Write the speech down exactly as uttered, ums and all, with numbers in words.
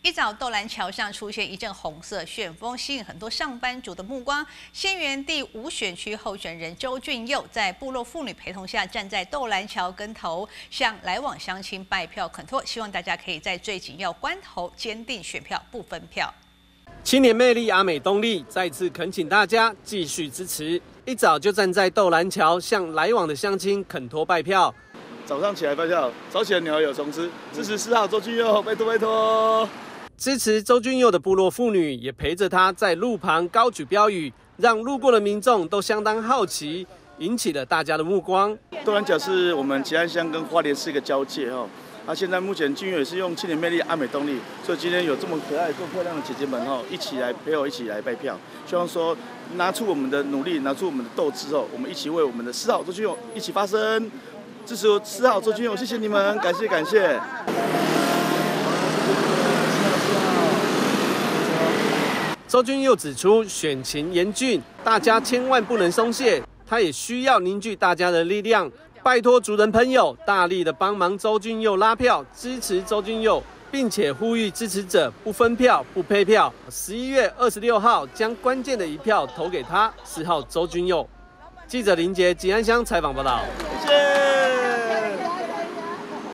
一早斗南桥上出现一阵红色旋风，吸引很多上班族的目光。先园第五选区候选人周俊佑在部落妇女陪同下，站在斗南桥跟头，向来往乡亲拜票恳托，希望大家可以在最紧要关头坚定选票，不分票。 青年魅力阿美东丽再次恳请大家继续支持，一早就站在斗南桥向来往的乡亲恳托拜票。 早上起来拜票，早起的鸟有虫吃，支持四号周俊佑，拜托拜托。 支持周俊佑的部落妇女也陪着他在路旁高举标语，让路过的民众都相当好奇，引起了大家的目光。 斗南桥是我们吉安乡跟花莲市一个交界哈，那、啊、现在目前俊佑也是用青年魅力阿美动力，所以今天有这么可爱、这么漂亮的姐姐们哈，一起来陪我一起来拜票，希望说拿出我们的努力，拿出我们的斗志哦，我们一起为我们的四号周俊佑一起发声。支持四号周俊佑，谢谢你们，感谢感谢。 周俊佑指出，选情严峻，大家千万不能松懈。他也需要凝聚大家的力量，拜托族人朋友大力的帮忙周俊佑拉票，支持周俊佑，并且呼吁支持者不分票、不配票。十一月二十六号将关键的一票投给他，四号周俊佑。记者林杰吉安乡采访报道。